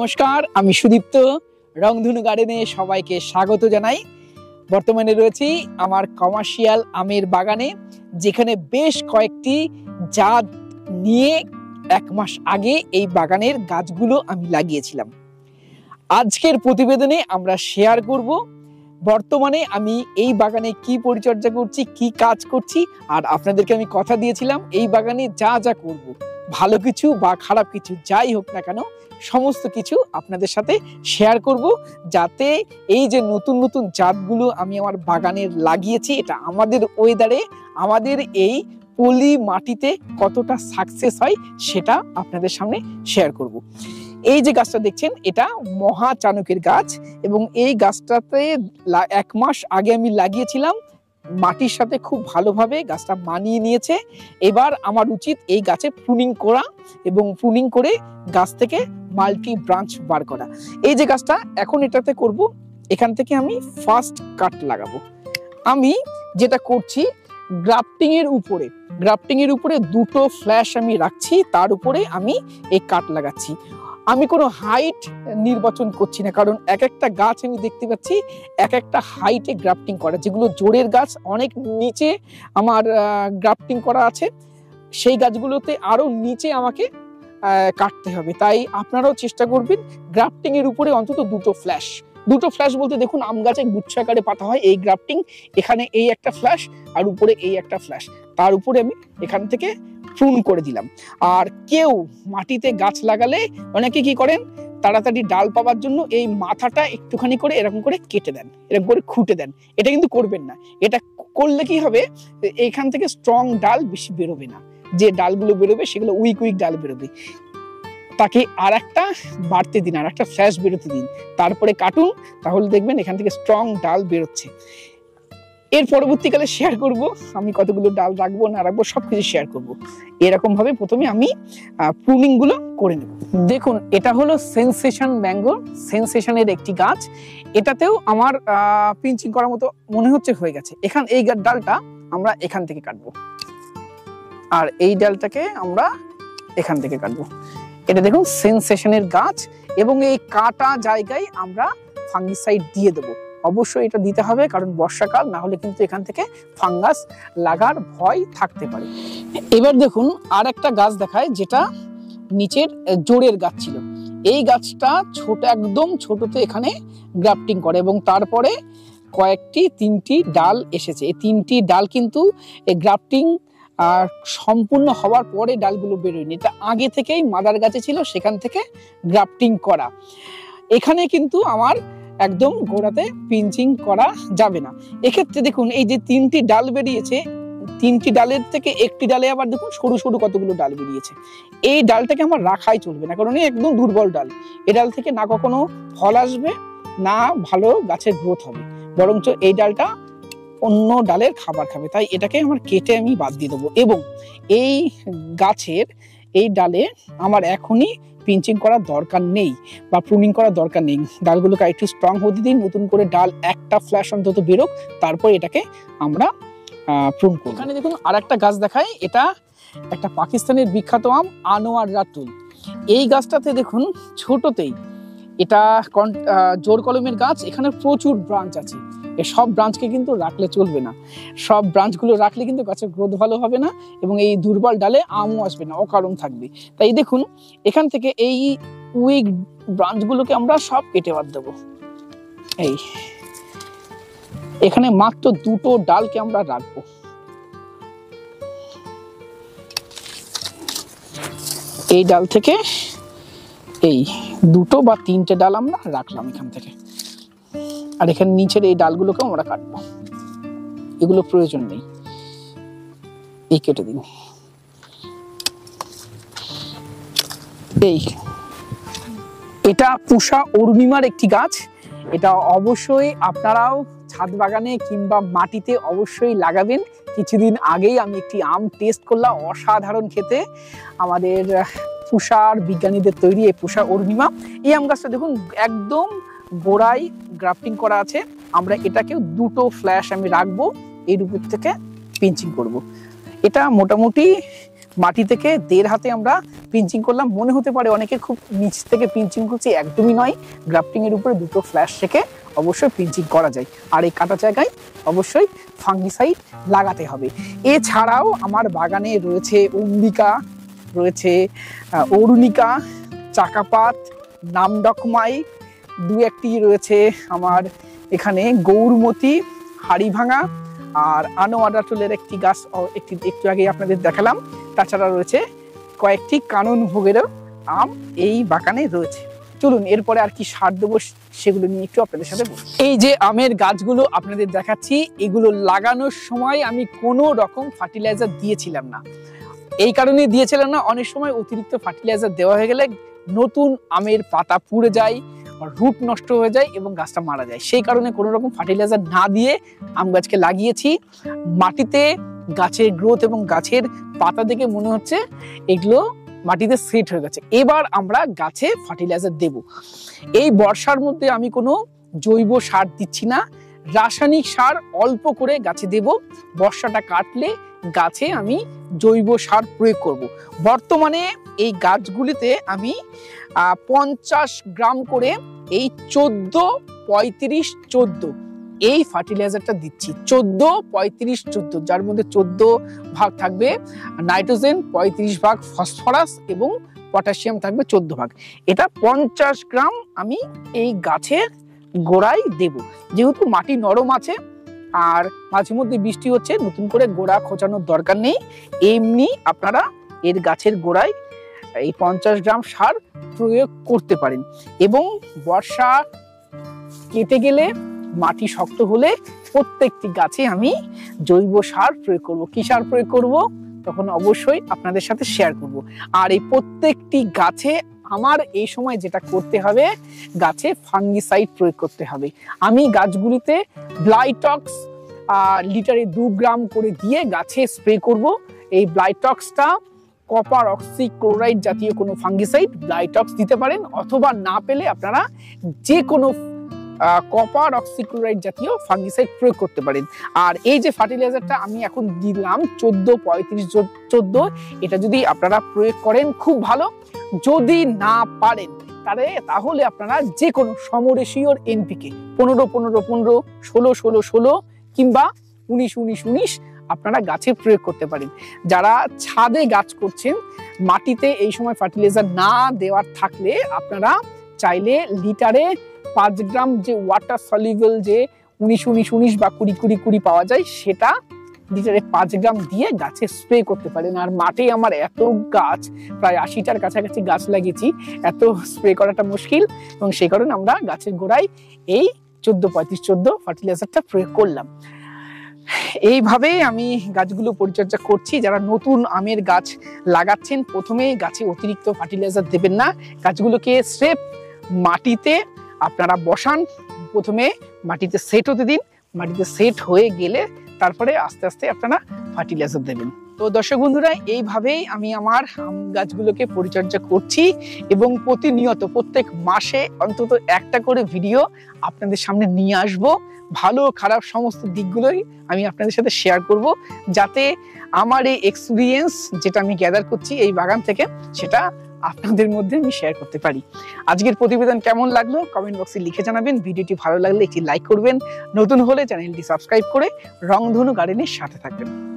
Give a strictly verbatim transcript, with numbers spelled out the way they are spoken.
নমস্কার, আমি সুদীপ্ত। রংধনু গার্ডেনে সবাইকে স্বাগত জানাই। বর্তমানে রয়েছি আমার কমার্শিয়াল আমের বাগানে, যেখানে বেশ কয়েকটি জাত নিয়ে এক মাস আগে এই বাগানের গাছগুলো আমি লাগিয়েছিলাম। আজকের প্রতিবেদনে আমরা শেয়ার করব বর্তমানে আমি এই বাগানে কি পরিচর্যা করছি, কি কাজ করছি, আর আপনাদেরকে আমি কথা দিয়েছিলাম এই বাগানে যা যা করব, ভালো কিছু বা খারাপ কিছু যাই হোক না কেন, সমস্ত কিছু আপনাদের সাথে শেয়ার করব, যাতে এই যে নতুন নতুন জাতগুলো আমি আমার বাগানে লাগিয়েছি, এটা আমাদের ওয়েদারে, আমাদের এই পলি মাটিতে কতটা সাকসেস হয় সেটা আপনাদের সামনে শেয়ার করব। এই যে গাছটা দেখছেন, এটা মহা চাণকের গাছ, এবং এই গাছটাতে এক মাস আগে আমি লাগিয়েছিলাম। মাটির সাথে খুব ভালোভাবে গাছটা মানিয়ে নিয়েছে। এবার আমার উচিত এই গাছে প্রুনিং করা এবং প্রুনিং করে গাছ থেকে মাল্টি ব্রাঞ্চ বার করা। এই যে গাছটা এখন এটাতে করব, এখান থেকে আমি ফার্স্ট কাট লাগাবো। আমি যেটা করছি, গ্রাফটিং এর উপরে গ্রাফটিং এর উপরে দুটো ফ্ল্যাশ আমি রাখছি, তার উপরে আমি এই কাট লাগাচ্ছি। আমি কোনো হাইট নির্বাচন করছি না, কারণ এক একটা গাছ আমি দেখতে পাচ্ছি এক একটা হাইটে গ্রাফটিং করা। যেগুলো জোরের গাছ, অনেক নিচে আমার গ্রাফটিং করা আছে, সেই গাছগুলোতে আরো নিচে আমাকে কাটতে হবে। তাই আপনারাও চেষ্টা করবেন গ্রাফটিং এর উপরে অন্তত দুটো ফ্ল্যাশ দুটো ফ্ল্যাশ বলতে দেখুন, আম গাছে গুচ্ছ আকারে পাতা হয় এই গ্রাফটিং। এখানে এই একটা ফ্ল্যাশ আর উপরে এই একটা ফ্ল্যাশ, তার উপরে আমি এখান থেকে প্রুন করে দিলাম। আর কেউ মাটিতে গাছ লাগালে অনেকে কি করেন, তাড়াতাড়ি ডাল পাওয়ার জন্য এই মাথাটা একটুখানি করে এরকম করে কেটে দেন, এরকম করে খুঁটে দেন। এটা কিন্তু করবেন না। এটা করলে কি হবে, এখান থেকে স্ট্রং ডাল বেশি বেরোবে না। যে ডালগুলো বেরোবে সেগুলো উইক উইক ডাল বেরোবে। তাকে আর একটা বাড়তে দিন, আর একটা ফ্ল্যাশ বেরোতে দিন, তারপরে কাটুন, তাহলে দেখবেন এখান থেকে স্ট্রং ডাল বেরোচ্ছে। এর পরবর্তীকালে শেয়ার করব আমি কতগুলো ডাল রাখবো না রাখবো, সবকিছু শেয়ার করব। এরকম ভাবে প্রথমে আমি প্রুনিং গুলো করে নেব। দেখুন, এটা হলো সেন্সেশন ম্যাঙ্গো, সেন্সেশনের একটি গাছ। এটাতেও আমার পিঞ্চিং করার মতো মনে হচ্ছে হয়ে গেছে। এখান এই ডালটা আমরা এখান থেকে কাটবো, আর এই ডালটাকে আমরা এখান থেকে কাটবো। এটা দেখুন সেন্সেশনের গাছ, এবং এই কাটা জায়গায় আমরা ফাঙ্গিসাইড দিয়ে দেবো। অবশ্যই এটা দিতে হবে, কারণ বর্ষাকাল, না হলে কিন্তু এখান থেকে ফাঙ্গাস লাগার ভয় থাকতে পারে। এবার দেখুন আর একটা গাছ দেখায়, যেটা নিচের জোরের গাছ ছিল। এই গাছটা ছোট, একদম ছোটতে এখানে গ্রাফটিং করে, এবং তারপরে কয়েকটি তিনটি ডাল এসেছে। এই তিনটি ডাল কিন্তু এই গ্রাফটিং আর সম্পূর্ণ হওয়ার পরে ডালগুলো বেরোয়নি। এটা আগে থেকেই মাদার গাছে ছিল, সেখান থেকে গ্রাফটিং করা। এখানে কিন্তু আমার একদম গোড়াতে পিঞ্চিং করা যাবে না। এক্ষেত্রে দেখুন এই যে তিনটি ডাল বেরিয়েছে, তিনটি ডালের থেকে একটি ডালে আবার দেখুন সরু সরু কতগুলো ডাল বেরিয়েছে। এই ডালটাকে আমার রাখাই চলবে না, কারণ একদম দুর্বল ডাল। এই ডাল থেকে না কখনো ফল আসবে, না ভালো গাছের গ্রোথ হবে, বরঞ্চ এই ডালটা অন্য ডালের খাবার খাবে। তাই এটাকে আমার কেটে আমি বাদ দিয়ে দেবো। এবং এই গাছের এই ডালে আমার এখনই পিঞ্চিং করার দরকার নেই বা প্রুনিং করার দরকার নেই। ডালগুলোকে একটু স্ট্রং হতে দিন, নতুন করে ডাল একটা ফ্ল্যাশ অন্তত বেরোক, তারপর এটাকে আমরা প্রুন করব। এখানে দেখুন আর একটা গাছ দেখায়, এটা একটা পাকিস্তানের বিখ্যাত আম আনোয়ার রাতুল। এই গাছটাতে দেখুন ছোটতেই, এটা জোর কলমের গাছ, এখানে প্রচুর ব্রাঞ্চ আছে। এই সব ব্রাঞ্চকে কিন্তু রাখলে চলবে না, সব ব্রাঞ্চগুলো রাখলে কিন্তু গাছের গ্রোথ ভালো হবে না, এবং এই দুর্বল ডালে আমও আসবে না, অকারণ থাকবে। তাই দেখুন এখান থেকে এই উইক ব্রাঞ্চগুলোকে আমরা সব কেটে বাদ দেবো। এই এখানে মাত্র দুটো ডালকে আমরা রাখবো। এই ডাল থেকে এই দুটো বা তিনটে ডাল আমরা রাখলাম এখান থেকে, আর এখানে নিচের এই ডালগুলোকে আমরা কাটবো। এগুলো প্রয়োজন নেই, এই কেটে দিন। এই এটা পুষা অরুণিমার একটি গাছ। এটা অবশ্যই আপনারাও ছাদ বাগানে কিংবা মাটিতে অবশ্যই লাগাবেন। কিছুদিন আগেই আমি একটি আম টেস্ট করলাম, অসাধারণ খেতে। আমাদের পুষার বিজ্ঞানীদের তৈরি এই পুষা অরুণিমা। এই আম গাছটা দেখুন একদম গোড়ায় গ্রাফটিং করা আছে। আমরা এটাকেও দুটো ফ্ল্যাশ আমি রাখবো, এর উপর থেকে পিঞ্চিং করব। এটা মোটামুটি মাটি থেকে দেড় হাতে আমরা পিঞ্চিং করলাম। মনে হতে পারে অনেকে খুব নিচ থেকে পিঞ্চিং করছি, একদমই নয়। গ্রাফটিং এর উপরে দুটো ফ্ল্যাশ রেখে অবশ্যই পিঞ্চিং করা যায়। আর এই কাটা জায়গায় অবশ্যই ফাঙ্গিসাইড লাগাতে হবে। এছাড়াও আমার বাগানে রয়েছে অম্বিকা, রয়েছে অরুণিকা, চাকাপাত, নামডকমাই, দু একটি রয়েছে আমার এখানে গৌরমতি, হাড়িভাঙা আর আনোয়াডাটলের একটি গাছ একটি একটু আগে আপনাদের দেখালাম। তাছাড়া রয়েছে কয়েকটি কানন ভোগেরও আম এই বাগানে রয়েছে। চলুন এরপরে আর কি সার দেবো সেগুলো নিয়ে একটু আপনাদের সাথে বলবো। এই যে আমের গাছগুলো আপনাদের দেখাচ্ছি, এগুলো লাগানোর সময় আমি কোনো রকম ফার্টিলাইজার দিয়েছিলাম না। এই কারণে দিয়েছিলাম না, অনেক সময় অতিরিক্ত ফার্টিলাইজার দেওয়া হয়ে গেলে নতুন আমের পাতা পুড়ে যায়, রুট নষ্ট হয়ে যায় এবং গাছটা মারা যায়। সেই কারণে কোনো রকম ফার্টিলাইজার না দিয়ে আম গাছকে লাগিয়েছি। মাটিতে গাছের গ্রোথ এবং গাছের পাতা দেখে মনে হচ্ছে এগুলো মাটিতে সেট হয়ে গেছে। এবার আমরা গাছে ফার্টিলাইজার দেব। এই বর্ষার মধ্যে আমি কোনো জৈব সার দিচ্ছি না, রাসায়নিক সার অল্প করে গাছে দেব। বর্ষাটা কাটলে গাছে আমি জৈব সার প্রয়োগ করব। বর্তমানে এই গাছগুলিতে আমি পঞ্চাশ গ্রাম করে এই চোদ্দ পঁয়ত্রিশ চোদ্দ এই ফার্টিলাইজারটা দিচ্ছি। চোদ্দ পঁয়ত্রিশ চোদ্দ, যার মধ্যে চোদ্দ ভাগ থাকবে নাইট্রোজেন, পঁয়ত্রিশ ভাগ ফসফরাস এবং পটাশিয়াম থাকবে চোদ্দ ভাগ। এটা পঞ্চাশ গ্রাম আমি এই গাছের গোড়ায় দেব। যেহেতু মাটি নরম আছে আর মাঝে মধ্যে বৃষ্টি হচ্ছে, নতুন করে গোড়া খোঁচানোর দরকার নেই। এমনি আপনারা এর গাছের গোড়ায় এই পঞ্চাশ গ্রাম সার প্রয়োগ করতে পারেন। এবং বর্ষা কেটে গেলে, মাটি শক্ত হলে প্রত্যেকটি গাছে আমি জৈব সার প্রয়োগ করব। কি সার প্রয়োগ করব তখন অবশ্যই আপনাদের সাথে শেয়ার করব। আর এই প্রত্যেকটি গাছে আমার এই সময় যেটা করতে হবে, গাছে ফাঙ্গিসাইড প্রয়োগ করতে হবে। আমি গাছগুলিতে ব্লাইটক্স লিটারে দু গ্রাম করে দিয়ে গাছে স্প্রে করব। এই ব্লাইটক্সটা কপার অক্সিক্লোরাইড জাতীয় কোনো ফাঙ্গিসাইড ব্লাইটক্স দিতে পারেন, অথবা না পেলে আপনারা যে কোনো কপার অক্সিক্লোরাইড জাতীয় ফাঙ্গিসাইড প্রয়োগ করতে পারেন। আর এই যে ফার্টিলাইজারটা আমি এখন দিলাম চোদ্দ পঁয়ত্রিশ চোদ্দ, এটা যদি আপনারা প্রয়োগ করেন খুব ভালো। যদি না পারেন তাহলে তাহলে আপনারা যে কোনো সমরেশিওর এনপিকে পনেরো পনেরো পনেরো ষোলো ষোলো ষোলো কিংবা উনিশ উনিশ উনিশ আপনারা গাছে প্রয়োগ করতে পারেন। যারা ছাদে গাছ করছেন, মাটিতে এই সময় ফার্টিলাইজার না দেওয়ার থাকলে আপনারা চাইলে লিটারে পাঁচ গ্রাম যে ওয়াটার সলিউবল যে উনিশ উনিশ উনিশ বা কুড়ি কুড়ি কুড়ি পাওয়া যায়, সেটা লিটারে পাঁচ গ্রাম দিয়ে গাছে স্প্রে করতে পারেন। আর মাঠে আমার এত গাছ, প্রায় আশিটার কাছাকাছি গাছ লাগিয়েছি, এত স্প্রে করাটা মুশকিল, এবং সেই কারণে আমরা গাছের গোড়ায় এই চোদ্দ পঁয়ত্রিশ চোদ্দ ফার্টিলাইজারটা প্রয়োগ করলাম। এইভাবেই আমি গাছগুলো পরিচর্যা করছি। যারা নতুন আমের গাছ লাগাচ্ছেন, প্রথমেই গাছে অতিরিক্ত ফার্টিলাইজার দেবেন না। গাছগুলোকে স্রেফ মাটিতে আপনারা বসান, প্রথমে মাটিতে সেট হতে দিন। মাটিতে সেট হয়ে গেলে তারপরে আস্তে আস্তে আপনারা ফার্টিলাইজার দেবেন। তো দর্শক বন্ধুরা, এইভাবেই আমি আমার আম গাছগুলোকে পরিচর্যা করছি এবং প্রতিনিয়ত প্রত্যেক মাসে অন্তত একটা করে ভিডিও আপনাদের সামনে নিয়ে আসব। ভালো খারাপ সমস্ত দিকগুলোই আমি আপনাদের সাথে শেয়ার করব, যাতে আমার এই এক্সপিরিয়েন্স যেটা আমি গ্যাদার করছি এই বাগান থেকে, সেটা আপনাদের মধ্যে আমি শেয়ার করতে পারি। আজকের প্রতিবেদন কেমন লাগলো কমেন্ট বক্সে লিখে জানাবেন। ভিডিওটি ভালো লাগলে একটি লাইক করবেন, নতুন হলে চ্যানেলটি সাবস্ক্রাইব করে রংধনু গার্ডেনের সাথে থাকবেন।